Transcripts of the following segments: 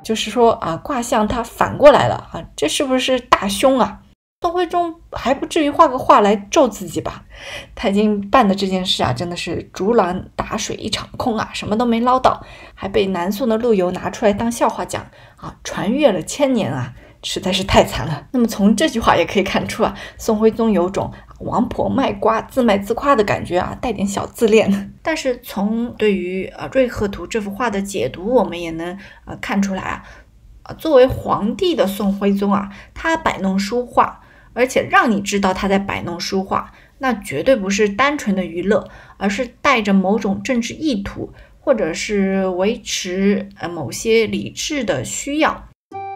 就是说啊，卦象它反过来了啊，这是不是大凶啊？宋徽宗还不至于画个画来咒自己吧？他已经办的这件事啊，真的是竹篮打水一场空啊，什么都没捞到，还被南宋的陆游拿出来当笑话讲啊，传阅了1000年啊，实在是太惨了。那么从这句话也可以看出啊，宋徽宗有种王婆卖瓜自卖自夸的感觉啊，带点小自恋。但是从对于《瑞鹤图》这幅画的解读，我们也能看出来啊，作为皇帝的宋徽宗啊，他摆弄书画，而且让你知道他在摆弄书画，那绝对不是单纯的娱乐，而是带着某种政治意图，或者是维持某些理智的需要。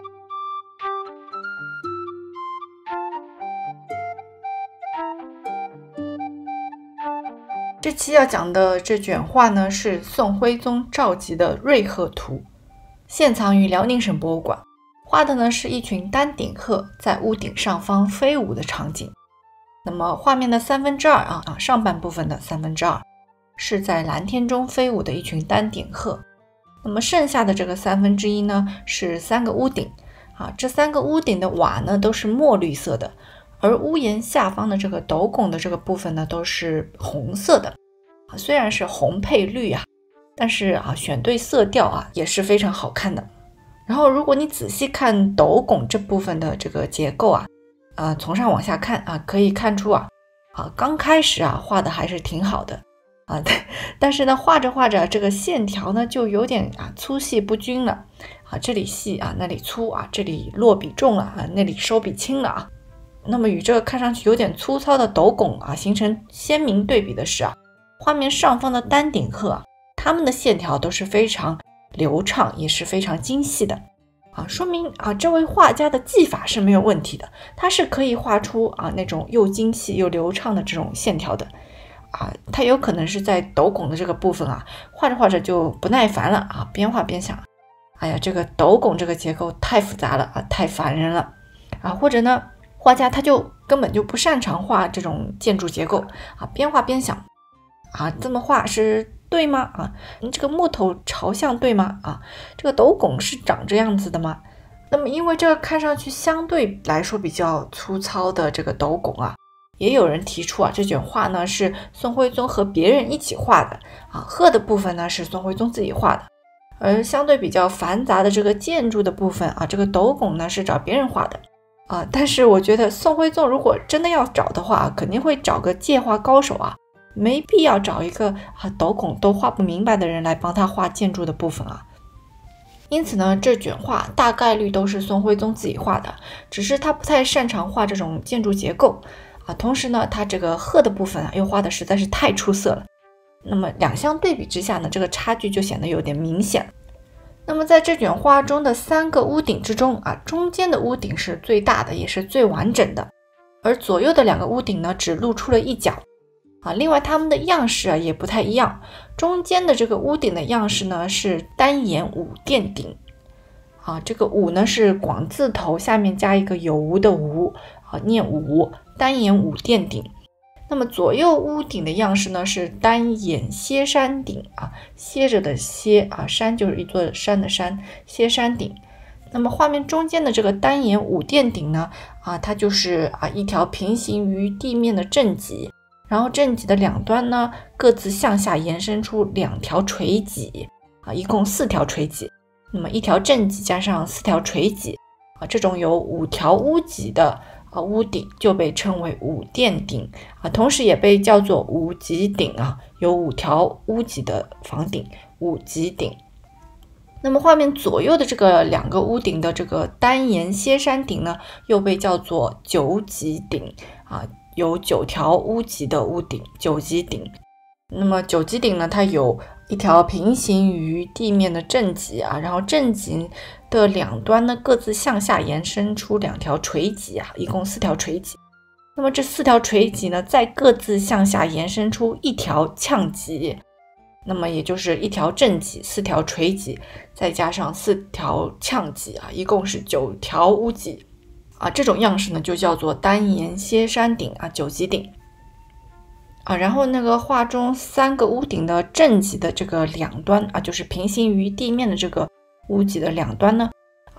这期要讲的这卷画呢，是宋徽宗召集的《瑞鹤图》，现藏于辽宁省博物馆。画的呢是一群丹顶鹤在屋顶上方飞舞的场景。那么画面的2/3啊，上半部分的2/3是在蓝天中飞舞的一群丹顶鹤。那么剩下的这个1/3呢，是3个屋顶啊，这3个屋顶的瓦呢都是墨绿色的。而屋檐下方的这个斗拱的这个部分呢，都是红色的虽然是红配绿啊，但是选对色调啊，也是非常好看的。然后如果你仔细看斗拱这部分的这个结构啊，从上往下看啊，可以看出刚开始画的还是挺好的但是呢，画着画着这个线条呢，就有点粗细不均了这里细那里粗这里落笔重了那里收笔轻了那么与这个看上去有点粗糙的斗拱形成鲜明对比的是画面上方的丹顶鹤它们的线条都是非常流畅，也是非常精细的说明这位画家的技法是没有问题的，他是可以画出那种又精细又流畅的这种线条的他有可能是在斗拱的这个部分画着画着就不耐烦了边画边想，哎呀，这个斗拱这个结构太复杂了太烦人了或者呢画家他就根本就不擅长画这种建筑结构边画边想这么画是对吗这个木头朝向对吗这个斗拱是长这样子的吗？那么因为这个看上去相对来说比较粗糙的这个斗拱也有人提出这卷画呢是宋徽宗和别人一起画的鹤的部分呢是宋徽宗自己画的，而相对比较繁杂的这个建筑的部分这个斗拱呢是找别人画的但是我觉得宋徽宗如果真的要找的话肯定会找个界画高手没必要找一个斗拱都画不明白的人来帮他画建筑的部分因此呢，这卷画大概率都是宋徽宗自己画的，只是他不太擅长画这种建筑结构同时呢，他这个鹤的部分又画的实在是太出色了。那么两相对比之下呢，这个差距就显得有点明显。那么在这卷画中的3个屋顶之中中间的屋顶是最大的，也是最完整的，而左右的2个屋顶呢，只露出了一角另外它们的样式也不太一样。中间的这个屋顶的样式呢是单檐五殿顶这个五呢是广字头下面加一个有无的无念五，单檐五殿顶。那么左右屋顶的样式呢是单檐歇山顶歇着的歇山就是一座山的山，歇山顶。那么画面中间的这个单檐五殿顶呢它就是一条平行于地面的正脊，然后正脊的两端呢各自向下延伸出2条垂脊一共4条垂脊。那么一条正脊加上4条垂脊这种有5条屋脊的屋顶就被称为五殿顶同时也被叫做五脊顶有5条屋脊的房顶，五脊顶。那么画面左右的这个2个屋顶的这个单檐歇山顶呢，又被叫做九脊顶有9条屋脊的屋顶，九脊顶。那么九脊顶呢，它有一条平行于地面的正脊然后正脊的两端呢各自向下延伸出2条垂脊一共4条垂脊。那么这4条垂脊呢再各自向下延伸出1条呛脊，那么也就是1条正脊4条垂脊再加上4条呛脊一共是9条屋脊这种样式呢就叫做单檐歇山顶九脊顶然后那个画中3个屋顶的正脊的这个两端就是平行于地面的这个屋脊的两端呢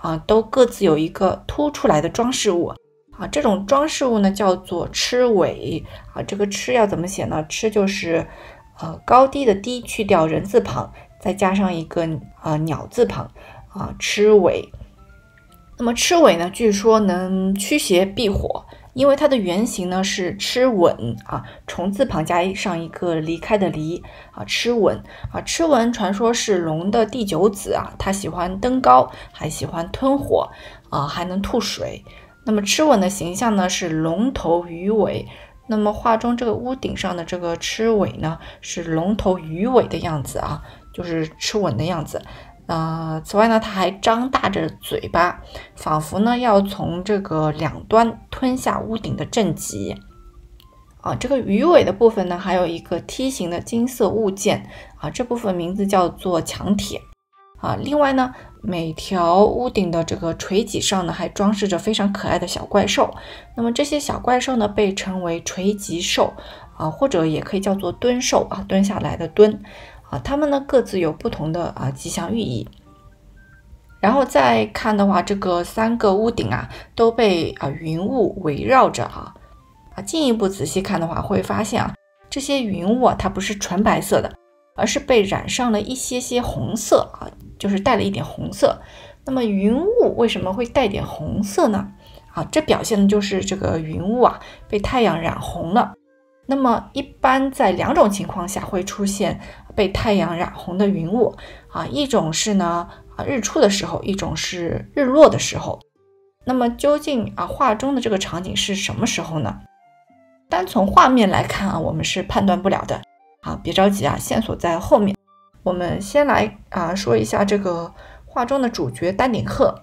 都各自有一个凸出来的装饰物这种装饰物呢叫做螭尾这个螭要怎么写呢？螭就是高低的低去掉人字旁，再加上一个鸟字旁螭尾。那么螭尾呢，据说能驱邪避火，因为它的原型呢是螭吻虫字旁加上一个离开的离螭吻螭吻传说是龙的第9子它喜欢登高，还喜欢吞火还能吐水。那么螭吻的形象呢是龙头鱼尾，那么画中这个屋顶上的这个螭尾呢是龙头鱼尾的样子就是螭吻的样子。此外呢，它还张大着嘴巴，仿佛呢要从这个两端吞下屋顶的正极。这个鱼尾的部分呢，还有一个梯形的金色物件这部分名字叫做墙铁另外呢，每条屋顶的这个垂脊上呢，还装饰着非常可爱的小怪兽。那么这些小怪兽呢，被称为垂脊兽或者也可以叫做蹲兽蹲下来的蹲。它们呢各自有不同的吉祥寓意。然后再看的话，这个3个屋顶都被云雾围绕着进一步仔细看的话，会发现这些云雾它不是纯白色的，而是被染上了一些红色就是带了一点红色。那么云雾为什么会带点红色呢？这表现的就是这个云雾被太阳染红了。那么一般在2种情况下会出现被太阳染红的云雾一种是呢日出的时候，一种是日落的时候。那么究竟画中的这个场景是什么时候呢？单从画面来看我们是判断不了的别着急线索在后面。我们先来说一下这个画中的主角丹顶鹤。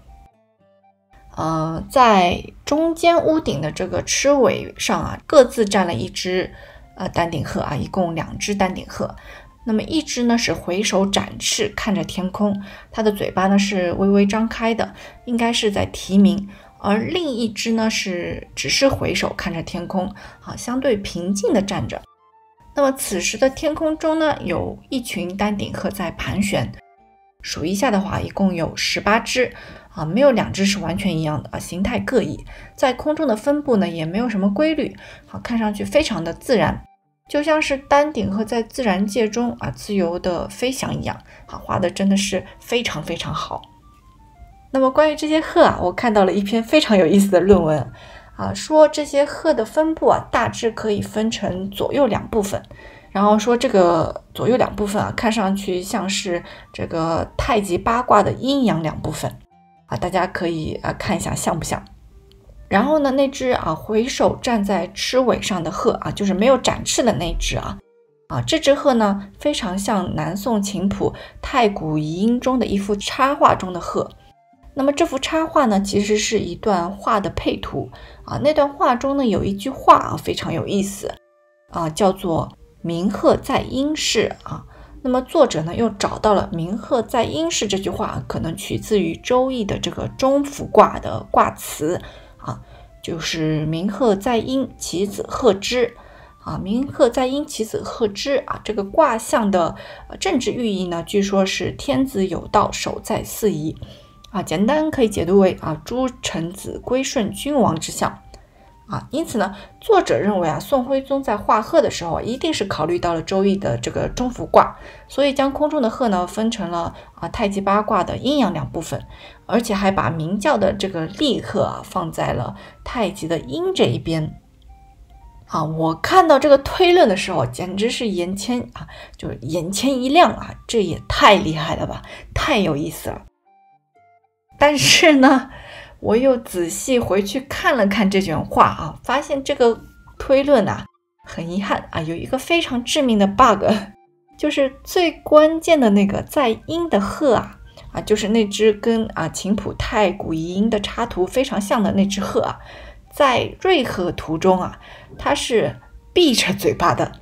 在中间屋顶的这个螭尾上各自站了一只丹顶鹤一共2只丹顶鹤。那么一只呢是回首展翅看着天空，它的嘴巴呢是微微张开的，应该是在啼鸣。而另一只呢只是回首看着天空相对平静的站着。那么此时的天空中呢有一群丹顶鹤在盘旋，数一下的话一共有18只没有2只是完全一样的形态各异，在空中的分布呢也没有什么规律看上去非常的自然，就像是丹顶鹤在自然界中自由的飞翔一样画的真的是非常非常好。那么关于这些鹤我看到了一篇非常有意思的论文说这些鹤的分布大致可以分成左右2部分，然后说这个左右2部分看上去像是这个太极八卦的阴阳2部分大家可以看一下像不像。然后呢，那只回首站在螭尾上的鹤就是没有展翅的那只这只鹤呢非常像南宋琴谱《太古遗音》中的一幅插画中的鹤。那么这幅插画呢其实是一段画的配图那段画中呢有一句话非常有意思叫做鸣鹤在阴室那么作者呢又找到了鸣鹤在阴室这句话可能取自于周易的这个中孚卦的卦辞就是鸣鹤在阴，其子鹤之鸣鹤在阴，其子鹤之这个卦象的政治寓意呢，据说是天子有道，守在四夷简单可以解读为诸臣子归顺君王之象因此呢，作者认为宋徽宗在画鹤的时候一定是考虑到了周易的这个中孚卦，所以将空中的鹤呢分成了太极八卦的阴阳2部分，而且还把鸣叫的这个厉鹤放在了太极的阴这一边我看到这个推论的时候简直是眼前一亮这也太厉害了吧，太有意思了。但是呢我又仔细回去看了看这卷画发现这个推论很遗憾有一个非常致命的 bug， 就是最关键的那个在阴的鹤就是那只跟琴谱太古遗音的插图非常像的那只鹤在瑞鹤图中它是闭着嘴巴的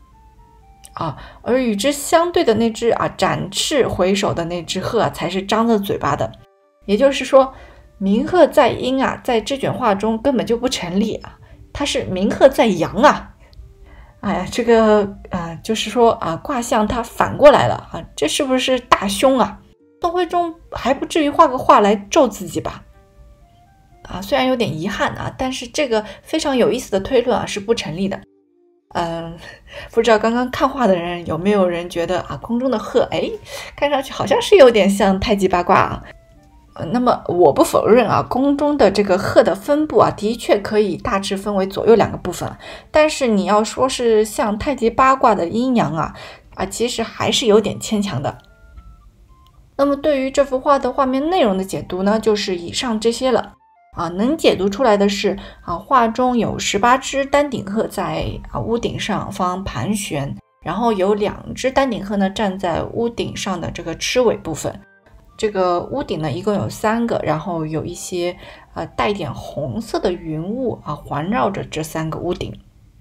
而与之相对的那只展翅回首的那只鹤才是张着嘴巴的。也就是说鸣鹤在阴在这卷画中根本就不成立它是鸣鹤在阳这个就是说卦象它反过来了这是不是大凶宋徽宗还不至于画个画来咒自己吧？虽然有点遗憾但是这个非常有意思的推论是不成立的。不知道刚刚看画的人有没有人觉得空中的鹤，看上去好像是有点像太极八卦那么我不否认宫中的这个鹤的分布的确可以大致分为左右两个部分，但是你要说是像太极八卦的阴阳其实还是有点牵强的。那么对于这幅画的画面内容的解读呢，就是以上这些了能解读出来的是画中有18只丹顶鹤在屋顶上方盘旋，然后有2只丹顶鹤呢站在屋顶上的这个螭尾部分。这个屋顶呢一共有3个，然后有一些带点红色的云雾环绕着这3个屋顶。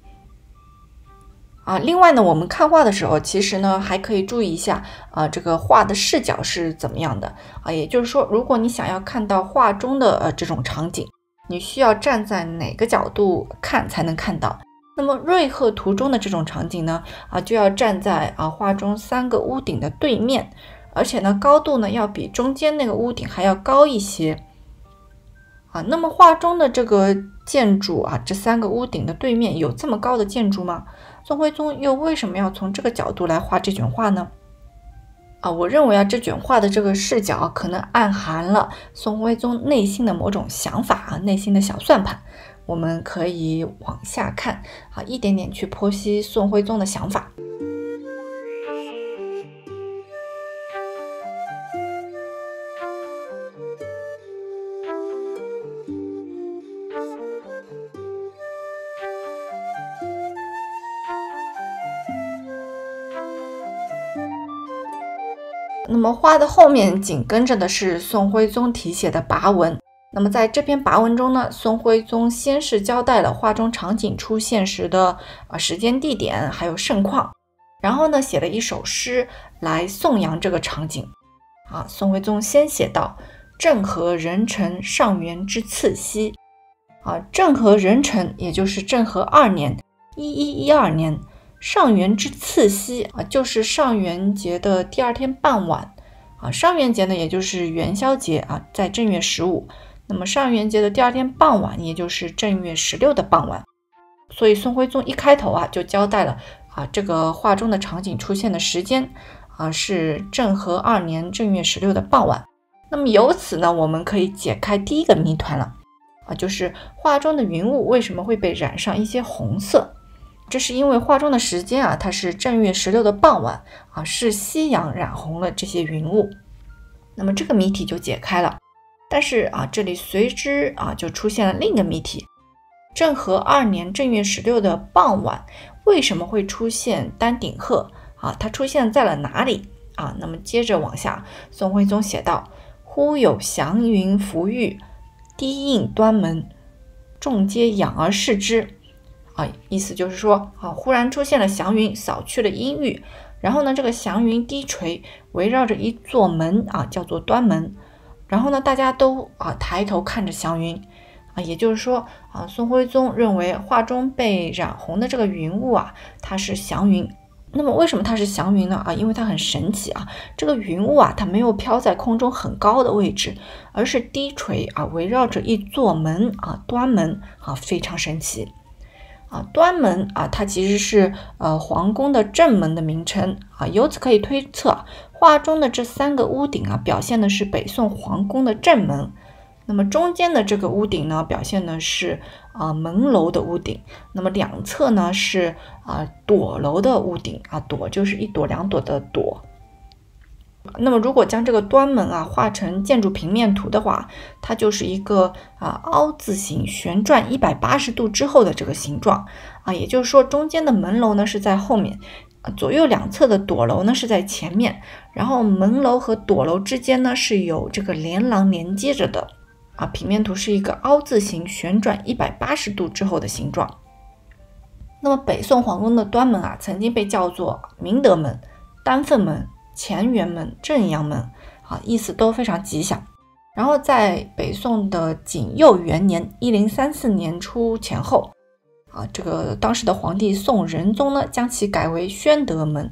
另外呢，我们看画的时候，其实呢还可以注意一下这个画的视角是怎么样的也就是说，如果你想要看到画中的这种场景，你需要站在哪个角度看才能看到。那么瑞鹤图中的这种场景呢就要站在画中3个屋顶的对面，而且呢高度呢要比中间那个屋顶还要高一些那么画中的这个建筑这3个屋顶的对面有这么高的建筑吗？宋徽宗又为什么要从这个角度来画这卷画呢？我认为这卷画的这个视角可能暗含了宋徽宗内心的某种想法内心的小算盘。我们可以往下看一点点去剖析宋徽宗的想法。那么画的后面紧跟着的是宋徽宗题写的跋文。那么在这篇跋文中呢，宋徽宗先是交代了画中场景出现时的时间地点还有盛况，然后呢写了一首诗来颂扬这个场景宋徽宗先写道：政和壬辰上元之次夕政和壬辰也就是政和2年1112年，上元之次夕就是上元节的第2天傍晚上元节呢也就是元宵节在正月15，那么上元节的第2天傍晚也就是正月16的傍晚。所以宋徽宗一开头就交代了这个画中的场景出现的时间是政和2年正月16的傍晚。那么由此呢，我们可以解开第一个谜团了就是画中的云雾为什么会被染上一些红色。这是因为画中的时间它是正月16的傍晚是夕阳染红了这些云雾。那么这个谜题就解开了。但是这里随之就出现了另一个谜题，政和2年正月16的傍晚为什么会出现丹顶鹤它出现在了哪里那么接着往下，宋徽宗写道：忽有祥云浮玉，低映端门，众皆仰而视之意思就是说忽然出现了祥云，扫去了阴郁，然后呢这个祥云低垂，围绕着一座门叫做端门，然后呢大家都抬头看着祥云也就是说宋徽宗认为画中被染红的这个云雾它是祥云。那么为什么它是祥云呢因为它很神奇这个云雾它没有飘在空中很高的位置，而是低垂围绕着一座门端门非常神奇端门它其实是皇宫的正门的名称由此可以推测画中的这3个屋顶表现的是北宋皇宫的正门。那么中间的这个屋顶呢，表现的是门楼的屋顶，那么两侧呢是垛楼的屋顶垛就是1朵2朵的垛。那么如果将这个端门画成建筑平面图的话，它就是一个凹字形旋转180度之后的这个形状也就是说中间的门楼呢是在后面，左右两侧的垛楼呢是在前面，然后门楼和垛楼之间呢是有这个连廊连接着的平面图是一个凹字形旋转180度之后的形状。那么北宋皇宫的端门曾经被叫做明德门、丹凤门、乾元门、正阳门意思都非常吉祥。然后在北宋的景佑元年1034年初前后这个当时的皇帝宋仁宗呢将其改为宣德门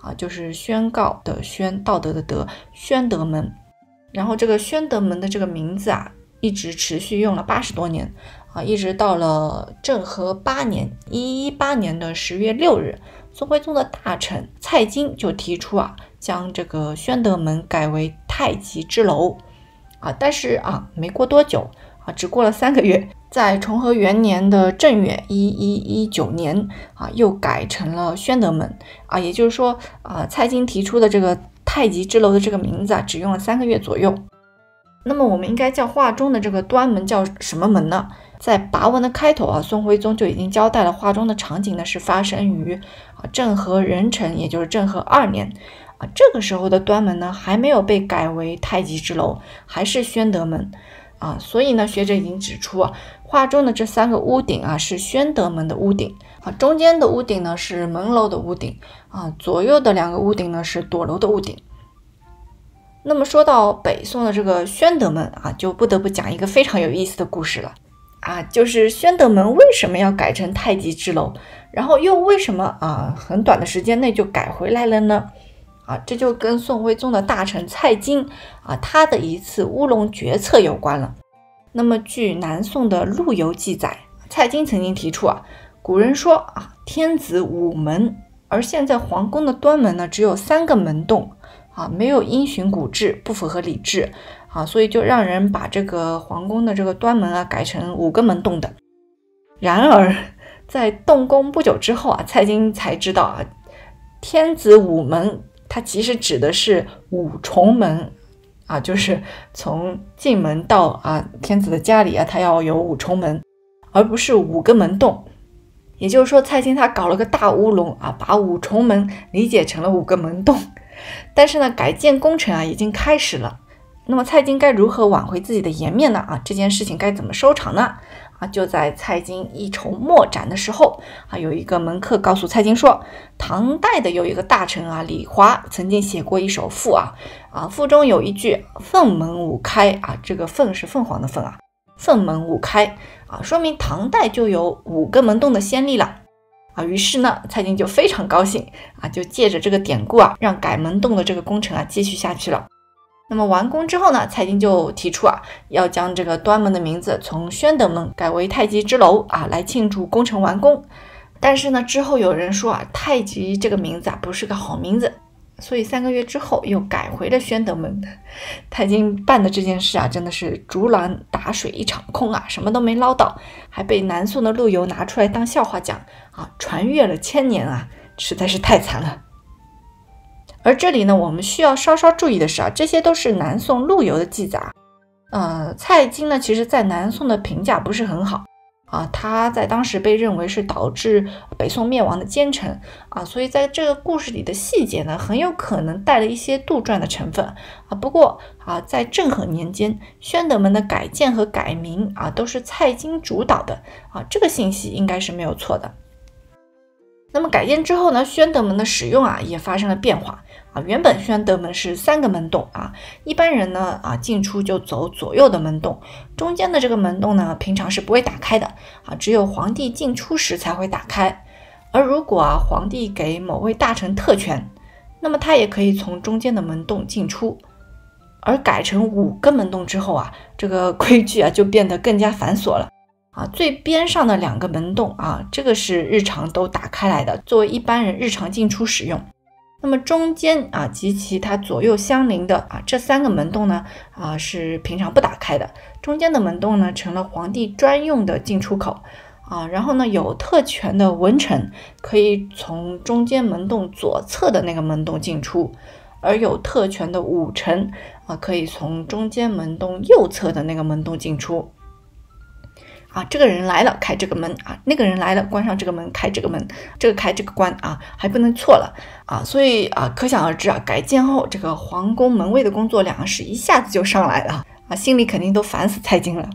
就是宣告的宣，道德的德，宣德门。然后这个宣德门的这个名字一直持续用了80多年一直到了政和8年1118年的10月6日，宋徽宗的大臣蔡京就提出将这个宣德门改为太极之楼但是没过多久只过了3个月，在重和元年的正月1119年又改成了宣德门也就是说蔡京提出的这个太极之楼的这个名字只用了3个月左右。那么我们应该叫画中的这个端门叫什么门呢？在跋文的开头宋徽宗就已经交代了画中的场景呢是发生于政和壬辰，也就是政和2年这个时候的端门呢还没有被改为太极之楼，还是宣德门所以呢学者已经指出画中的这3个屋顶是宣德门的屋顶中间的屋顶呢是门楼的屋顶左右的2个屋顶呢是垛楼的屋顶。那么说到北宋的这个宣德门就不得不讲一个非常有意思的故事了就是宣德门为什么要改成太极之楼，然后又为什么很短的时间内就改回来了呢？这就跟宋徽宗的大臣蔡京他的一次乌龙决策有关了。那么据南宋的陆游记载，蔡京曾经提出古人说天子5门，而现在皇宫的端门呢只有3个门洞没有因循古制，不符合礼制所以就让人把这个皇宫的这个端门改成5个门洞的。然而在动工不久之后蔡京才知道天子5门它其实指的是5重门就是从进门到天子的家里它要有5重门，而不是5个门洞。也就是说蔡京他搞了个大乌龙把5重门理解成了5个门洞。但是呢改建工程已经开始了，那么蔡京该如何挽回自己的颜面呢这件事情该怎么收场呢就在蔡京一筹莫展的时候有一个门客告诉蔡京说，唐代的有一个大臣李华曾经写过一首赋赋中有一句凤门五开这个凤是凤凰的凤凤门五开说明唐代就有5个门洞的先例了于是呢蔡京就非常高兴就借着这个典故让改门洞的这个工程继续下去了。那么完工之后呢，蔡京就提出要将这个端门的名字从宣德门改为太极之楼来庆祝工程完工。但是呢之后有人说太极这个名字不是个好名字，所以3个月之后又改回了宣德门。蔡京办的这件事真的是竹篮打水一场空什么都没捞到，还被南宋的陆游拿出来当笑话讲传阅了1000年实在是太惨了。而这里呢我们需要稍稍注意的是这些都是南宋陆游的记载蔡京呢其实在南宋的评价不是很好他在当时被认为是导致北宋灭亡的奸臣所以在这个故事里的细节呢很有可能带了一些杜撰的成分不过在政和年间宣德门的改建和改名都是蔡京主导的这个信息应该是没有错的。那么改建之后呢，宣德门的使用也发生了变化原本宣德门是3个门洞一般人呢进出就走左右的门洞，中间的这个门洞呢平常是不会打开的只有皇帝进出时才会打开。而如果皇帝给某位大臣特权，那么他也可以从中间的门洞进出。而改成5个门洞之后这个规矩就变得更加繁琐了最边上的2个门洞这个是日常都打开来的，作为一般人日常进出使用。那么中间及其它左右相邻的这3个门洞呢是平常不打开的，中间的门洞呢成了皇帝专用的进出口然后呢有特权的文臣可以从中间门洞左侧的那个门洞进出，而有特权的武臣可以从中间门洞右侧的那个门洞进出这个人来了开这个门那个人来了关上这个门开这个门，这个开这个关还不能错了所以可想而知改建后这个皇宫门卫的工作量是一下子就上来了心里肯定都烦死蔡京了。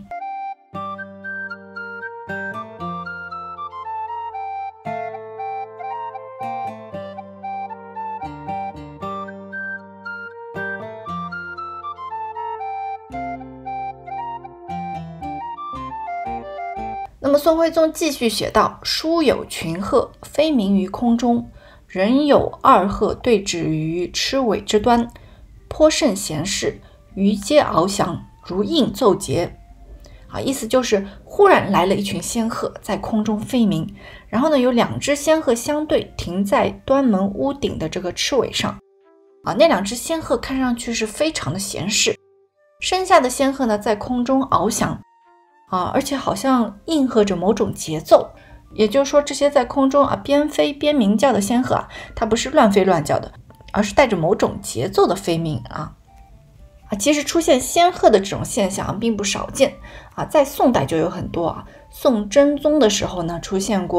那么宋徽宗继续写道，书有群鹤，飞鸣于空中， 人有二鹤对峙于螭尾之端，颇甚闲事，鱼皆翱翔，如应奏节。意思就是忽然来了一群仙鹤在空中飞鸣，然后呢有2只仙鹤相对停在端门屋顶的这个螭尾上。那2只仙鹤看上去是非常的闲适，身下的仙鹤呢在空中翱翔，而且好像应和着某种节奏。也就是说，这些在空中边飞边鸣叫的仙鹤它不是乱飞乱叫的，而是带着某种节奏的飞鸣其实出现仙鹤的这种现象并不少见在宋代就有很多宋真宗的时候呢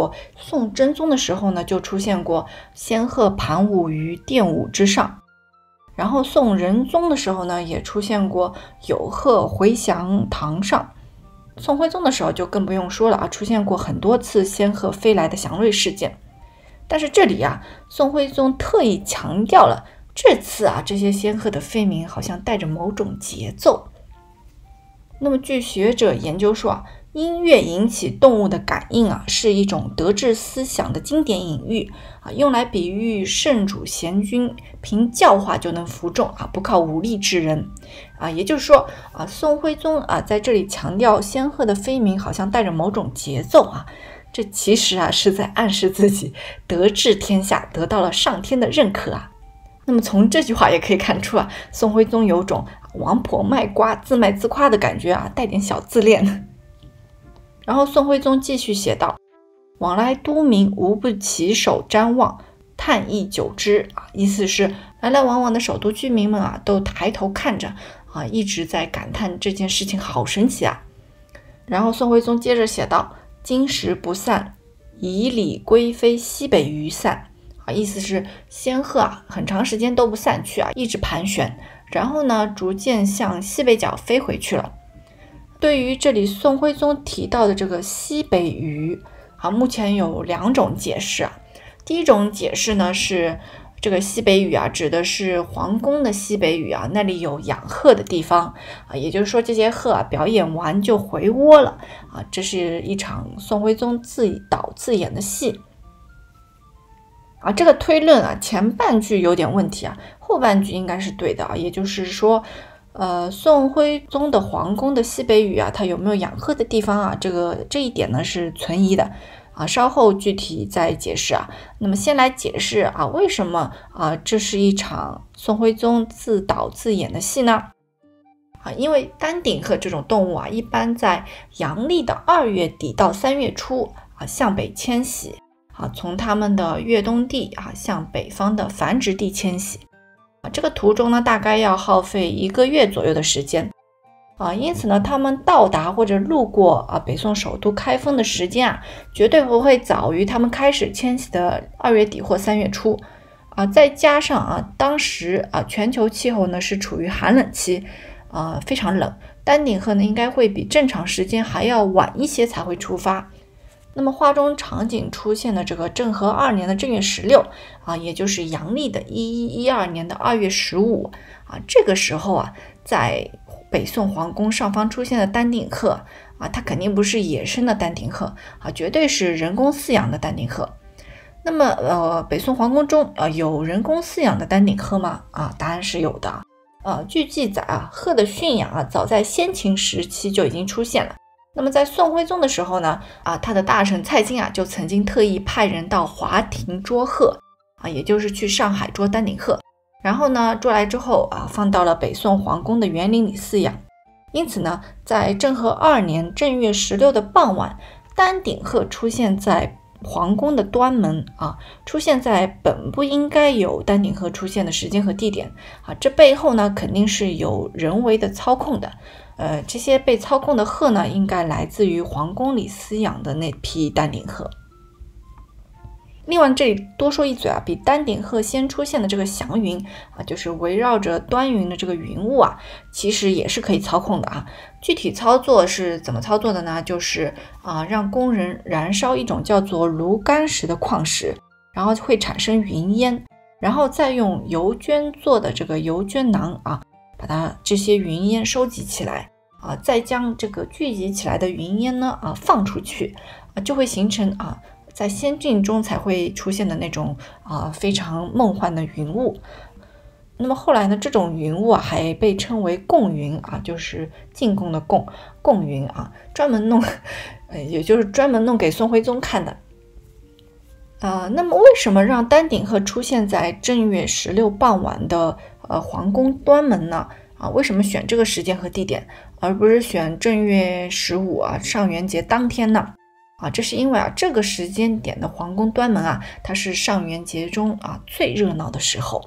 就出现过仙鹤盘舞于殿舞之上，然后宋仁宗的时候呢也出现过有鹤回翔堂上，宋徽宗的时候就更不用说了出现过很多次仙鹤飞来的祥瑞事件。但是这里宋徽宗特意强调了这次这些仙鹤的飞鸣好像带着某种节奏。那么据学者研究说音乐引起动物的感应是一种德治思想的经典隐喻用来比喻圣主贤君凭教化就能服众不靠武力治人也就是说宋徽宗在这里强调仙鹤的飞鸣好像带着某种节奏这其实是在暗示自己德治天下，得到了上天的认可那么从这句话也可以看出宋徽宗有种王婆卖瓜自卖自夸的感觉带点小自恋。然后宋徽宗继续写道，往来都民无不起手瞻望，叹意久之意思是来来往往的首都居民们都抬头看着一直在感叹这件事情好神奇然后宋徽宗接着写道，今时不散，以礼归飞西北隅散意思是仙鹤很长时间都不散去一直盘旋，然后呢逐渐向西北角飞回去了。对于这里宋徽宗提到的这个西北隅目前有2种解释第一种解释呢是这个西北隅指的是皇宫的西北隅那里有养鹤的地方也就是说这些鹤表演完就回窝了这是一场宋徽宗自导自演的戏这个推论前半句有点问题后半句应该是对的也就是说宋徽宗的皇宫的西北隅它有没有养鹤的地方这一点呢是存疑的稍后具体再解释那么先来解释为什么这是一场宋徽宗自导自演的戏呢因为丹顶鹤这种动物一般在阳历的2月底到3月初向北迁徙从他们的越冬地向北方的繁殖地迁徙这个途中呢大概要耗费1个月左右的时间因此呢他们到达或者路过北宋首都开封的时间绝对不会早于他们开始迁徙的2月底或3月初再加上当时全球气候呢是处于寒冷期非常冷，丹顶鹤呢应该会比正常时间还要晚一些才会出发。那么画中场景出现的这个政和2年的正月16也就是阳历的1112年的2月15这个时候在北宋皇宫上方出现的丹顶鹤它肯定不是野生的丹顶鹤绝对是人工饲养的丹顶鹤。那么北宋皇宫中有人工饲养的丹顶鹤吗？答案是有的。据记载鹤的驯养早在先秦时期就已经出现了。那么在宋徽宗的时候呢他的大臣蔡京就曾经特意派人到华亭捉鹤也就是去上海捉丹顶鹤，然后呢捉来之后放到了北宋皇宫的园林里饲养。因此呢在政和2年正月16的傍晚，丹顶鹤出现在皇宫的端门出现在本不应该有丹顶鹤出现的时间和地点这背后呢肯定是有人为的操控的。这些被操控的鹤呢应该来自于皇宫里饲养的那批丹顶鹤。另外这里多说一嘴比丹顶鹤先出现的这个祥云就是围绕着端云的这个云雾其实也是可以操控的具体操作是怎么操作的呢？就是让工人燃烧一种叫做炉甘石的矿石，然后会产生云烟，然后再用油绢做的这个油绢囊把它这些云烟收集起来再将这个聚集起来的云烟呢放出去就会形成在仙境中才会出现的那种非常梦幻的云雾。那么后来呢，这种云雾还被称为贡云就是进贡的贡云专门弄也就是专门弄给宋徽宗看的。那么为什么让丹顶鹤出现在正月16傍晚的皇宫端门呢？为什么选这个时间和地点，而不是选正月15上元节当天呢？这是因为这个时间点的皇宫端门它是上元节中最热闹的时候。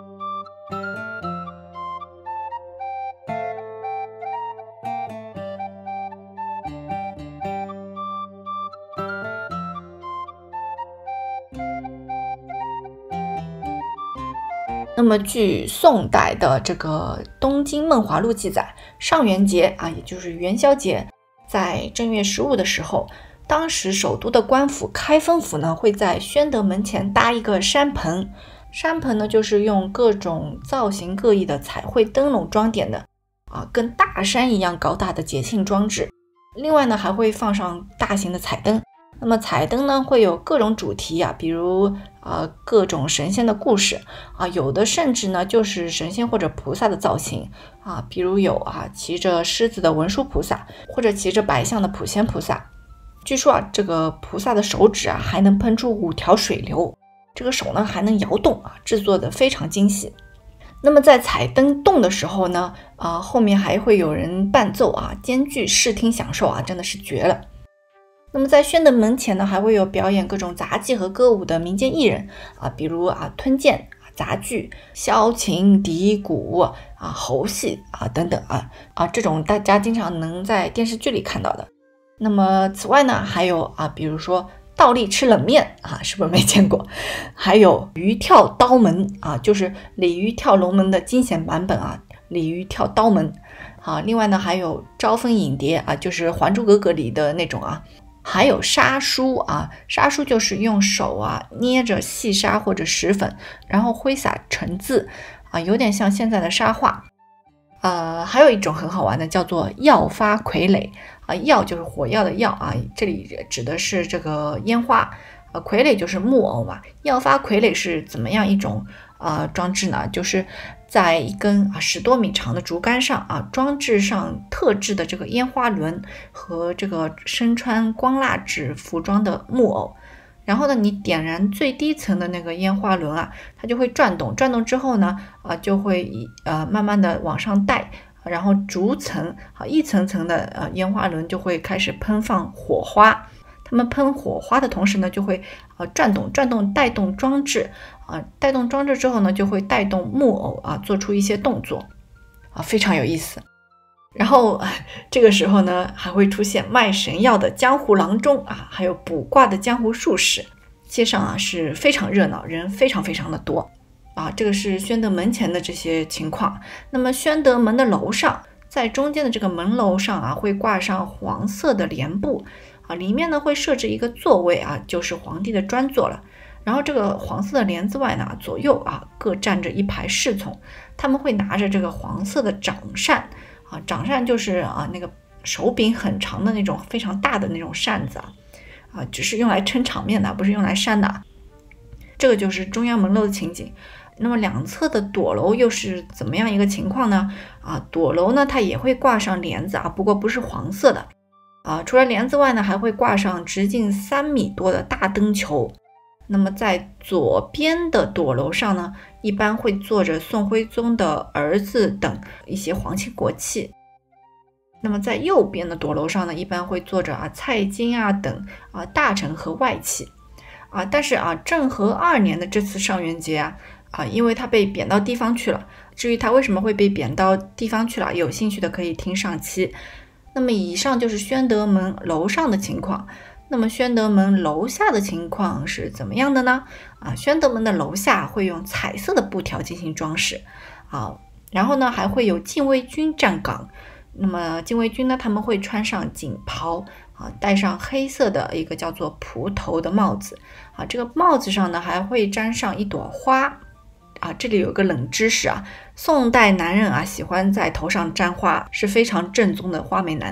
那么据宋代的这个《东京梦华录》记载，上元节也就是元宵节，在正月15的时候，当时首都的官府开封府呢会在宣德门前搭一个山棚，山棚呢就是用各种造型各异的彩绘灯笼装点的跟大山一样高大的节庆装置。另外呢还会放上大型的彩灯，那么彩灯呢会有各种主题比如各种神仙的故事有的甚至呢就是神仙或者菩萨的造型比如有骑着狮子的文殊菩萨，或者骑着白象的普贤菩萨。据说这个菩萨的手指还能喷出5条水流，这个手呢还能摇动制作的非常精细。那么在彩灯动的时候呢后面还会有人伴奏兼具视听享受真的是绝了。那么在宣德门前呢还会有表演各种杂技和歌舞的民间艺人比如吞剑杂剧、箫琴、笛鼓猴戏等等这种大家经常能在电视剧里看到的。那么此外呢还有比如说倒立吃冷面是不是没见过？还有鱼跳刀门就是鲤鱼跳龙门的惊险版本鲤鱼跳刀门另外呢还有招蜂引蝶就是《还珠格格》里的那种还有沙书沙书就是用手捏着细沙或者石粉，然后挥洒成字有点像现在的沙画。还有一种很好玩的叫做药发傀儡药就是火药的药这里指的是这个烟花傀儡就是木偶嘛。药发傀儡是怎么样一种装置呢？就是在一根10多米长的竹竿上装置上特制的这个烟花轮和这个身穿光蜡纸服装的木偶，然后呢你点燃最低层的那个烟花轮它就会转动，转动之后呢就会慢慢的往上带，然后逐层一层层的烟花轮就会开始喷放火花。它们喷火花的同时呢就会转动带动装置带动装置之后呢就会带动木偶做出一些动作非常有意思。然后这个时候呢还会出现卖神药的江湖郎中还有卜卦的江湖术士，街上是非常热闹，人非常非常的多这个是宣德门前的这些情况。那么宣德门的楼上，在中间的这个门楼上会挂上黄色的帘布里面呢会设置一个座位就是皇帝的专座了。然后这个黄色的帘子外呢左右各站着一排侍从，他们会拿着这个黄色的掌扇掌扇就是那个手柄很长的那种非常大的那种扇子只是用来撑场面的，不是用来扇的。这个就是中央门楼的情景。那么两侧的垛楼又是怎么样一个情况呢？垛楼呢它也会挂上帘子不过不是黄色的除了帘子外呢还会挂上直径3米多的大灯球。那么在左边的垛楼上呢一般会坐着宋徽宗的儿子等一些皇亲国戚。那么在右边的垛楼上呢一般会坐着蔡京等大臣和外戚但是政和2年的这次上元节因为他被贬到地方去了。至于他为什么会被贬到地方去了，有兴趣的可以听上期。那么以上就是宣德门楼上的情况。那么宣德门楼下的情况是怎么样的呢？宣德门的楼下会用彩色的布条进行装饰然后呢还会有禁卫军站岗。那么禁卫军呢他们会穿上锦袍戴上黑色的一个叫做蒲头的帽子这个帽子上呢还会沾上一朵花这里有个冷知识宋代男人喜欢在头上沾花，是非常正宗的花美男。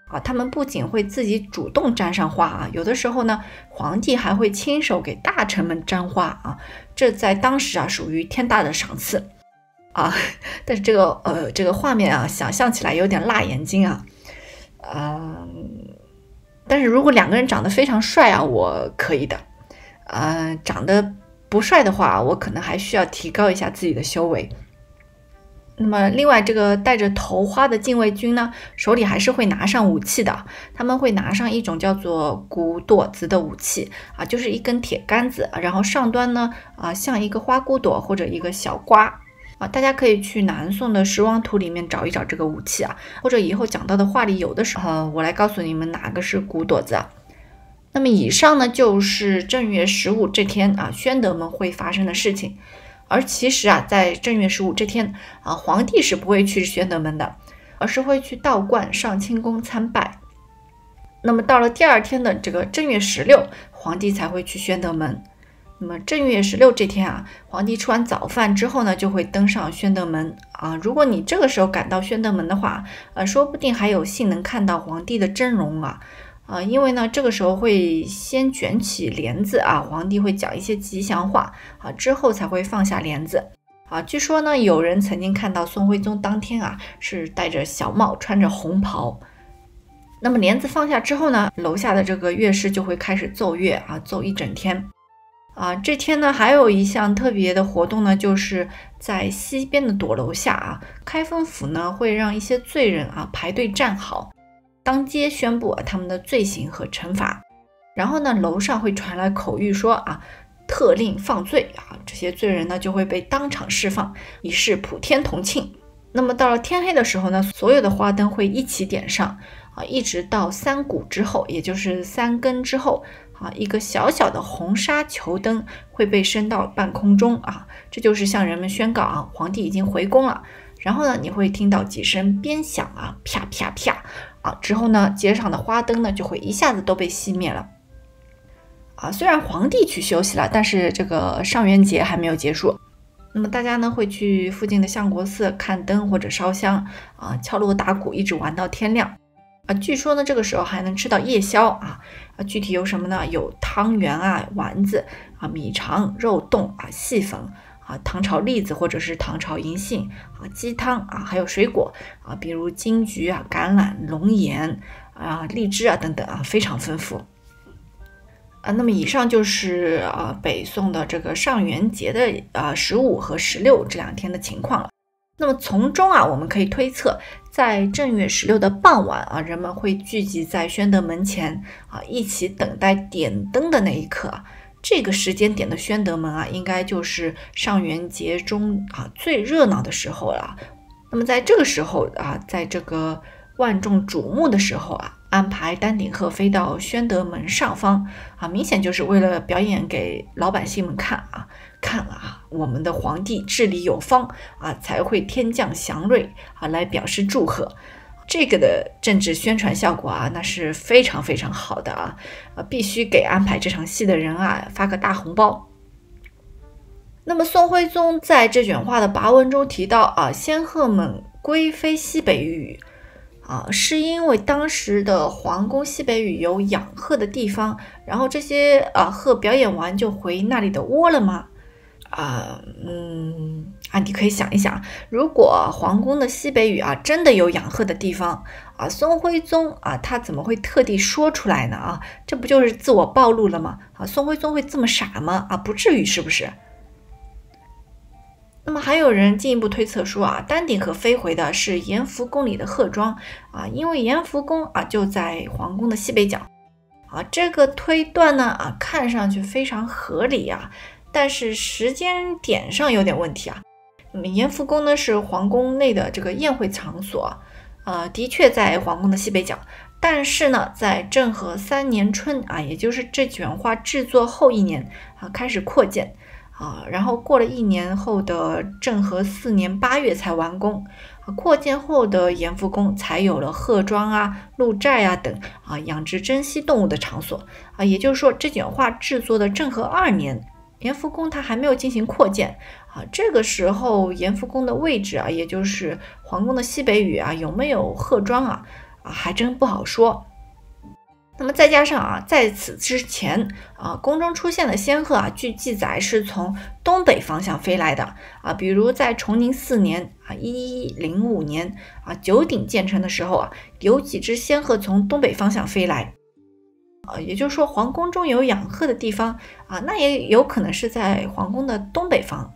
他们不仅会自己主动沾上花有的时候呢，皇帝还会亲手给大臣们沾花这在当时属于天大的赏赐但是这个画面想象起来有点辣眼睛但是如果两个人长得非常帅我可以的长得不帅的话，我可能还需要提高一下自己的修为。那么另外这个带着头花的禁卫军呢，手里还是会拿上武器的，他们会拿上一种叫做骨朵子的武器就是一根铁杆子然后上端呢像一个花骨朵或者一个小瓜大家可以去南宋的十王图里面找一找这个武器或者以后讲到的话里有的时候我来告诉你们哪个是骨朵子那么以上呢就是正月15这天宣德门会发生的事情。而其实在正月15这天皇帝是不会去宣德门的，而是会去道观上清宫参拜。那么到了第二天的这个正月16，皇帝才会去宣德门。那么正月16这天皇帝吃完早饭之后呢，就会登上宣德门如果你这个时候赶到宣德门的话说不定还有幸能看到皇帝的真容因为呢这个时候会先卷起帘子皇帝会讲一些吉祥话之后才会放下帘子据说呢有人曾经看到宋徽宗当天是戴着小帽穿着红袍。那么帘子放下之后呢，楼下的这个乐师就会开始奏乐奏一整天这天呢还有一项特别的活动呢，就是在西边的垛楼下开封府呢会让一些罪人排队站好，当街宣布他们的罪行和惩罚。然后呢楼上会传来口谕说特令放罪这些罪人呢就会被当场释放，以示普天同庆。那么到了天黑的时候呢，所有的花灯会一起点上一直到3鼓之后，也就是3更之后一个小小的红纱球灯会被升到半空中这就是向人们宣告皇帝已经回宫了。然后呢你会听到几声鞭响啪啪啪之后呢街上的花灯呢就会一下子都被熄灭了虽然皇帝去休息了，但是这个上元节还没有结束。那么大家呢会去附近的相国寺看灯或者烧香敲锣打鼓一直玩到天亮据说呢这个时候还能吃到夜宵具体有什么呢？有汤圆丸子米肠、肉冻细粉糖炒栗子或者是糖炒银杏鸡汤还有水果比如金桔橄榄、龙眼荔枝等等非常丰富那么以上就是北宋的这个上元节的15和16这2天的情况了。那么从中我们可以推测，在正月16的傍晚人们会聚集在宣德门前一起等待点灯的那一刻这个时间点的宣德门应该就是上元节中最热闹的时候了。那么在这个时候在这个万众瞩目的时候安排丹顶鹤飞到宣德门上方明显就是为了表演给老百姓们看我们的皇帝治理有方才会天降祥瑞来表示祝贺。这个的政治宣传效果那是非常非常好的必须给安排这场戏的人发个大红包。那么宋徽宗在这卷话的跋文中提到仙鹤们归飞西北隅是因为当时的皇宫西北隅有养鹤的地方，然后这些鹤表演完就回那里的窝了吗？你可以想一想，如果皇宫的西北隅真的有养鹤的地方宋徽宗他怎么会特地说出来呢这不就是自我暴露了吗宋徽宗会这么傻吗不至于是不是？那么还有人进一步推测说丹顶鹤飞回的是延福宫里的鹤庄因为延福宫就在皇宫的西北角这个推断呢看上去非常合理但是时间点上有点问题那么延福宫呢是皇宫内的这个宴会场所的确在皇宫的西北角，但是呢在政和3年春也就是这卷画制作后1年开始扩建然后过了1年后的政和4年8月才完工扩建后的延福宫才有了鹤庄鹿寨等养殖珍稀动物的场所也就是说这卷画制作的政和2年延福宫它还没有进行扩建这个时候延福宫的位置也就是皇宫的西北隅有没有鹤庄还真不好说。那么再加上在此之前宫中出现的仙鹤据记载是从东北方向飞来的比如在崇宁4年1105年九鼎建成的时候有几只仙鹤从东北方向飞来也就是说皇宫中有养鹤的地方那也有可能是在皇宫的东北方。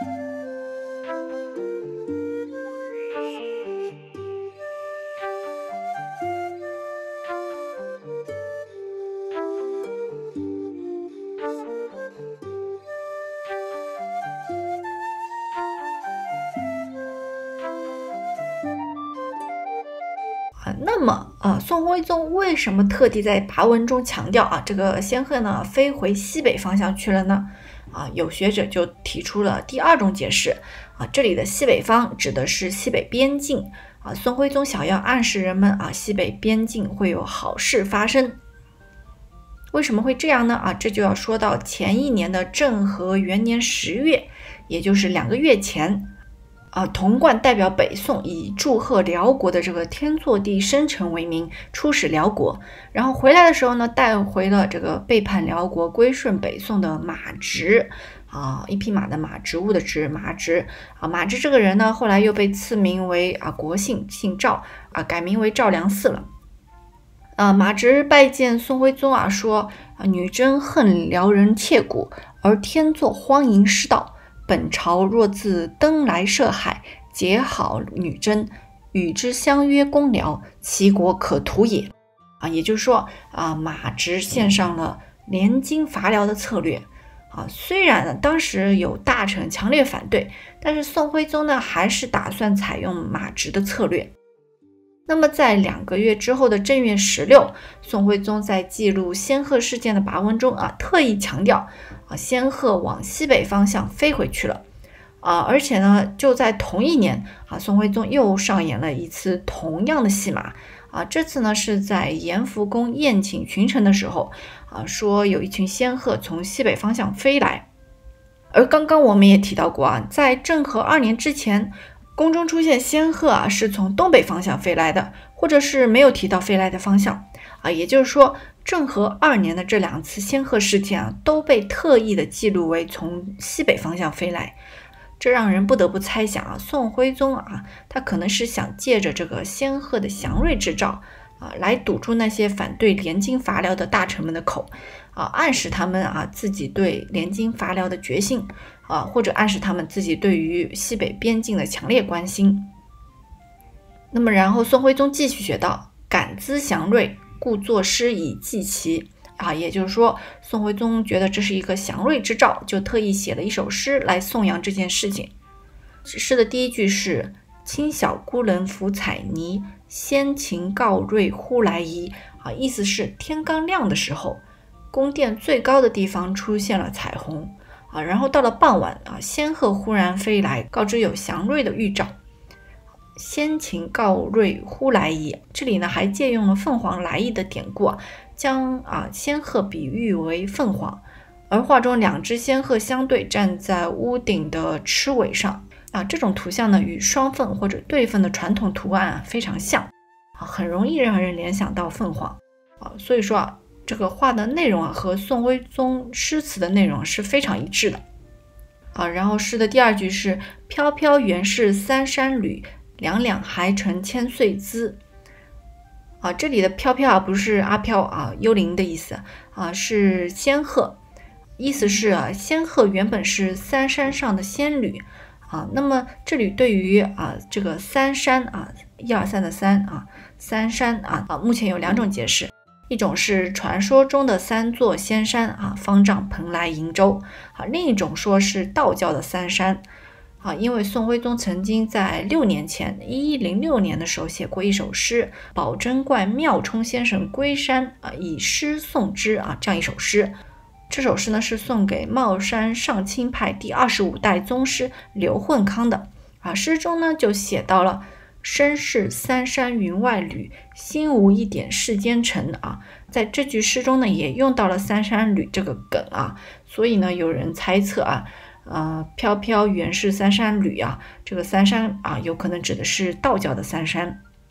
那么宋徽宗为什么特地在跋文中强调这个仙鹤呢飞回西北方向去了呢？有学者就提出了第二种解释这里的西北方指的是西北边境宋徽宗想要暗示人们西北边境会有好事发生。为什么会这样呢？这就要说到前一年的政和元年10月，也就是2个月前童贯代表北宋以祝贺辽国的这个天祚帝生辰为名出使辽国，然后回来的时候呢，带回了这个背叛辽国归顺北宋的马直一匹马的马，植物的植，马直马直这个人呢，后来又被赐名为国姓，姓赵改名为赵良嗣了。马直拜见宋徽宗说女真恨辽人切骨，而天祚荒淫失道。本朝若自登来涉海，结好女真，与之相约攻辽，其国可图也。也就是说马直献上了联金伐辽的策略虽然呢当时有大臣强烈反对，但是宋徽宗呢还是打算采用马直的策略。那么在2个月之后的正月16，宋徽宗在记录仙鹤事件的跋文中特意强调仙鹤往西北方向飞回去了而且呢就在同一年宋徽宗又上演了一次同样的戏码这次呢是在延福宫宴请群臣的时候说有一群仙鹤从西北方向飞来。而刚刚我们也提到过在政和2年之前，宫中出现仙鹤是从东北方向飞来的，或者是没有提到飞来的方向也就是说政和2年的这2次仙鹤事件都被特意的记录为从西北方向飞来。这让人不得不猜想宋徽宗他可能是想借着这个仙鹤的祥瑞之兆来堵住那些反对联金伐辽的大臣们的口暗示他们自己对联金伐辽的决心或者暗示他们自己对于西北边境的强烈关心。那么然后宋徽宗继续写道：感兹祥瑞，故作诗以祭其也就是说宋徽宗觉得这是一个祥瑞之兆，就特意写了一首诗来颂扬这件事情。诗的第一句是清晓孤人拂彩泥，先秦告瑞忽来仪意思是天刚亮的时候，宫殿最高的地方出现了彩虹然后到了傍晚仙鹤忽然飞来，告知有祥瑞的预兆。先秦告瑞忽来仪，这里呢还借用了凤凰来翼的典故将仙鹤比喻为凤凰，而画中2只仙鹤相对站在屋顶的螭尾上这种图像呢与双凤或者对凤的传统图案非常像很容易让人联想到凤凰所以说这个画的内容和宋徽宗诗词的内容是非常一致的然后诗的第2句是飘飘原是三山侣，两两还成千岁姿这里的飘飘不是阿飘幽灵的意思是仙鹤，意思是仙鹤原本是三山上的仙侣那么这里对于这个三山1、2、3的3三山目前有2种解释，一种是传说中的3座仙山方丈蓬莱瀛洲另一种说是道教的三山因为宋徽宗曾经在6年前1106年的时候写过一首诗宝珍观妙冲先生归山以诗送之这样一首诗。这首诗呢是送给茂山上清派第25代宗师刘混康的诗中呢就写到了身是三山云外侣，心无一点世间尘在这句诗中呢也用到了三山侣这个梗所以呢有人猜测飘飘原是三山侣这个三山有可能指的是道教的三山。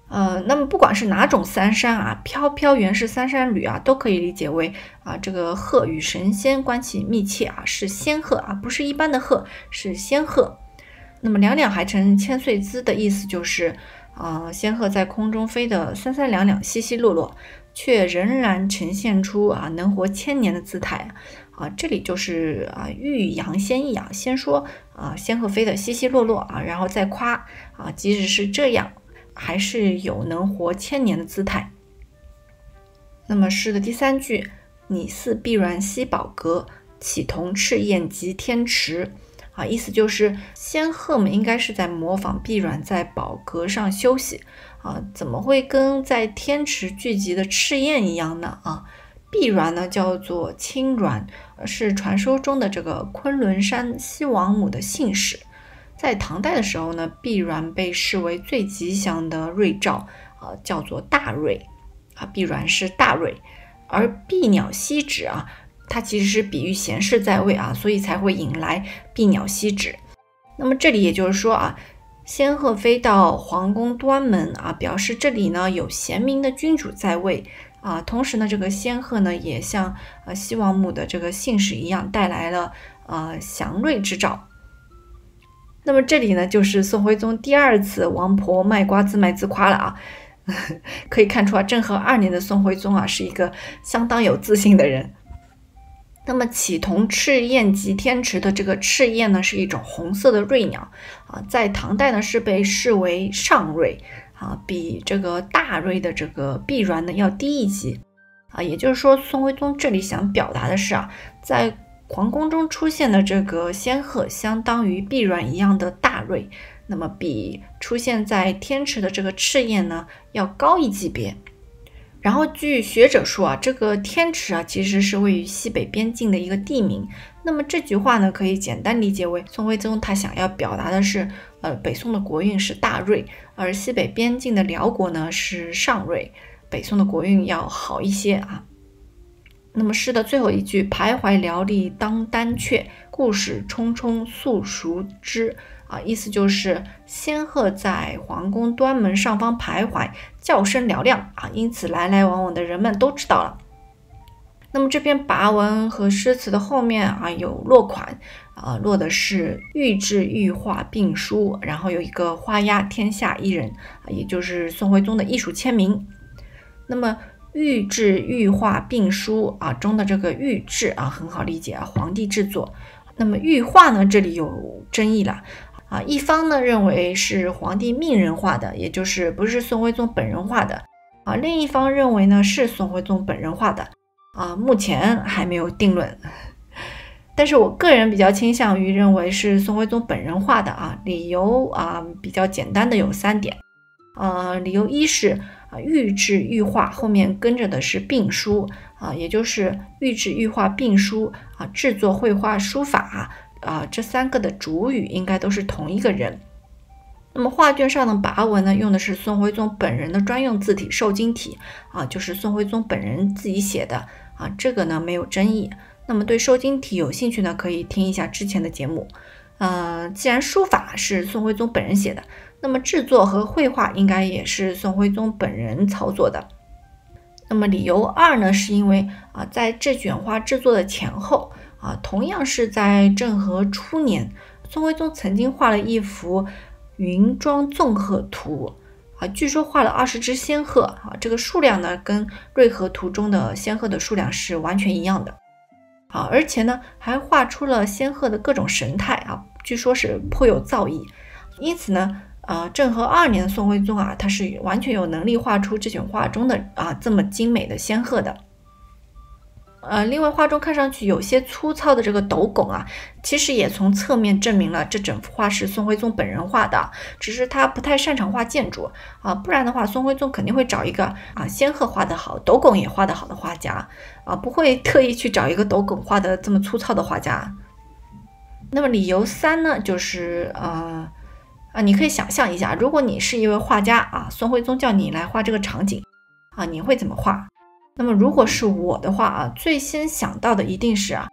那么不管是哪种三山啊，飘飘原是三山侣啊，都可以理解为这个鹤与神仙关系密切啊，是仙鹤啊，不是一般的鹤，是仙鹤。那么两两还成千岁姿的意思就是仙鹤在空中飞得三三两两稀稀落落，却仍然呈现出能活千年的姿态这里就是欲扬先抑先说仙鹤飞得稀稀落落然后再夸即使是这样，还是有能活千年的姿态。那么诗的第3句，拟似碧鸾栖宝阁，岂同赤焰及天池意思就是仙鹤们应该是在模仿碧鸾在宝阁上休息怎么会跟在天池聚集的赤焰一样呢碧鸾呢叫做青鸾，是传说中的这个昆仑山西王母的姓氏。在唐代的时候呢，碧鸾被视为最吉祥的瑞兆叫做大瑞碧鸾是大瑞。而碧鸟栖止它其实是比喻闲事在位所以才会引来碧鸟栖止。那么这里也就是说仙鹤飞到皇宫端门表示这里呢有贤明的君主在位同时呢这个仙鹤呢也像西王母的这个姓氏一样带来了祥瑞之兆。那么这里呢就是宋徽宗第2次王婆卖瓜自卖自夸了可以看出政和2年的宋徽宗是一个相当有自信的人。那么启同赤焰及天池的这个赤焰呢是一种红色的瑞鸟在唐代呢是被视为上瑞比这个大瑞的这个碧鸾呢要低一级也就是说宋徽宗这里想表达的是在皇宫中出现的这个仙鹤相当于碧鸾一样的大瑞，那么比出现在天池的这个赤焰呢要高一级别。然后据学者说这个天池其实是位于西北边境的一个地名。那么这句话呢可以简单理解为宋徽宗他想要表达的是北宋的国运是大瑞，而西北边境的辽国呢是上瑞，北宋的国运要好一些那么诗的最后一句，徘徊寥历当丹阙，故事匆匆速熟知意思就是仙鹤在皇宫端门上方徘徊，叫声嘹亮因此来来往往的人们都知道了。那么这篇跋文和诗词的后面有落款落的是御制御画并书，然后有一个画押天下一人也就是宋徽宗的艺术签名。那么御制御画并书中的这个御制很好理解皇帝制作。那么御画呢这里有争议了一方呢认为是皇帝命人画的，也就是不是宋徽宗本人画的另一方认为呢是宋徽宗本人画的目前还没有定论。但是我个人比较倾向于认为是宋徽宗本人画的理由比较简单的有3点理由一是御制御画后面跟着的是并书也就是御制御画并书制作绘画书法这3个的主语应该都是同一个人。那么画卷上的跋文呢用的是宋徽宗本人的专用字体瘦金体就是宋徽宗本人自己写的这个呢没有争议。那么对瘦金体有兴趣呢可以听一下之前的节目。既然书法是宋徽宗本人写的，那么制作和绘画应该也是宋徽宗本人操作的。那么理由2呢是因为在这卷画制作的前后同样是在政和初年，宋徽宗曾经画了一幅云庄纵鹤图据说画了20只仙鹤这个数量呢跟瑞鹤图中的仙鹤的数量是完全一样的而且呢还画出了仙鹤的各种神态据说是颇有造诣。因此呢政和2年的宋徽宗他是完全有能力画出这卷画中的这么精美的仙鹤的。另外画中看上去有些粗糙的这个斗拱其实也从侧面证明了这整幅画是宋徽宗本人画的，只是他不太擅长画建筑不然的话宋徽宗肯定会找一个仙鹤画得好，斗拱也画得好的画家不会特意去找一个斗拱画得这么粗糙的画家。那么理由3呢就是你可以想象一下，如果你是一位画家宋徽宗叫你来画这个场景你会怎么画？那么如果是我的话最先想到的一定是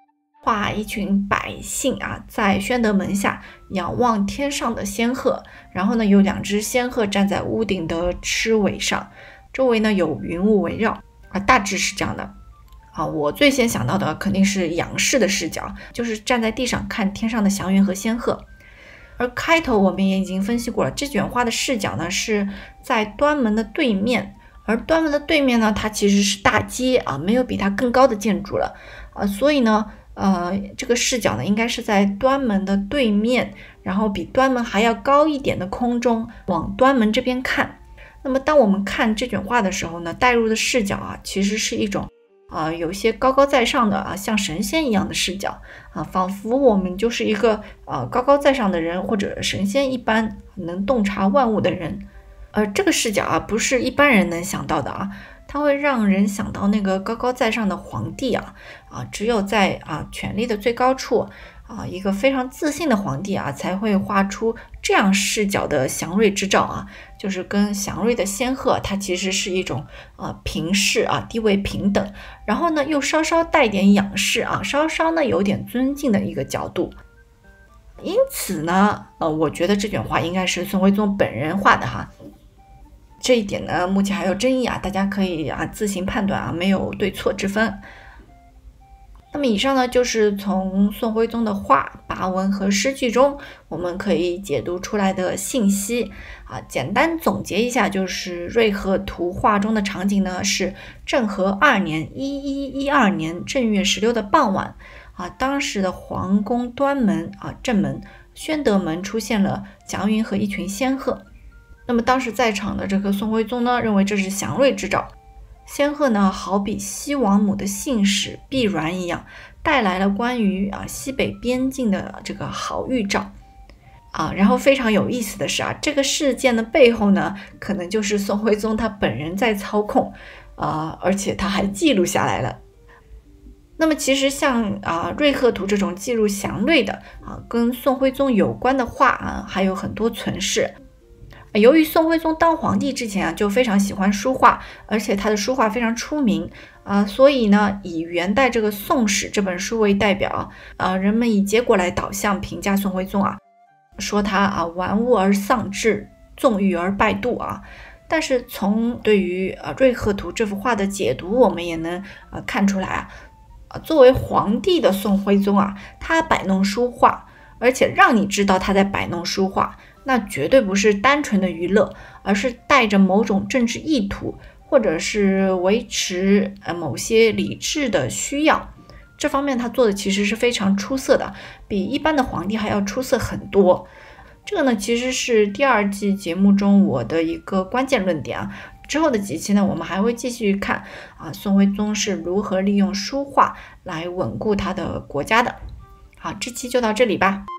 画一群百姓在宣德门下仰望天上的仙鹤，然后呢有2只仙鹤站在屋顶的螭尾上，周围呢有云雾围绕大致是这样的我最先想到的肯定是仰视的视角，就是站在地上看天上的祥云和仙鹤。而开头我们也已经分析过了，这卷画的视角呢是在端门的对面，而端门的对面呢它其实是大街没有比它更高的建筑了所以呢这个视角呢应该是在端门的对面，然后比端门还要高一点的空中往端门这边看。那么当我们看这卷画的时候呢，带入的视角其实是一种有些高高在上的像神仙一样的视角仿佛我们就是一个高高在上的人，或者神仙一般能洞察万物的人。而这个视角不是一般人能想到的它会让人想到那个高高在上的皇帝只有在权力的最高处一个非常自信的皇帝才会画出这样视角的祥瑞之兆就是跟祥瑞的仙鹤它其实是一种平视地位平等，然后呢又稍稍带点仰视稍稍呢有点尊敬的一个角度。因此呢我觉得这卷画应该是宋徽宗本人画的这一点呢目前还有争议大家可以自行判断没有对错之分。那么以上呢就是从宋徽宗的画、跋文和诗句中我们可以解读出来的信息简单总结一下，就是瑞鹤图画中的场景呢是政和2年1112年正月16的傍晚当时的皇宫端门正门宣德门出现了祥云和一群仙鹤。那么当时在场的这个宋徽宗呢认为这是祥瑞之兆，仙鹤呢好比西王母的信使碧鸾一样，带来了关于西北边境的这个好预兆然后非常有意思的是这个事件的背后呢可能就是宋徽宗他本人在操控而且他还记录下来了。那么其实像瑞鹤图这种记录祥瑞的跟宋徽宗有关的画还有很多存世。由于宋徽宗当皇帝之前就非常喜欢书画，而且他的书画非常出名所以呢以元代这个《宋史》这本书为代表人们以结果来导向评价宋徽宗说他玩物而丧志，纵欲而败度但是从对于瑞鹤图这幅画的解读，我们也能看出来作为皇帝的宋徽宗他摆弄书画，而且让你知道他在摆弄书画，那绝对不是单纯的娱乐，而是带着某种政治意图，或者是维持某些理智的需要。这方面他做的其实是非常出色的，比一般的皇帝还要出色很多。这个呢其实是第2季节目中我的一个关键论点之后的几期呢我们还会继续看宋徽宗是如何利用书画来稳固他的国家的。好，这期就到这里吧。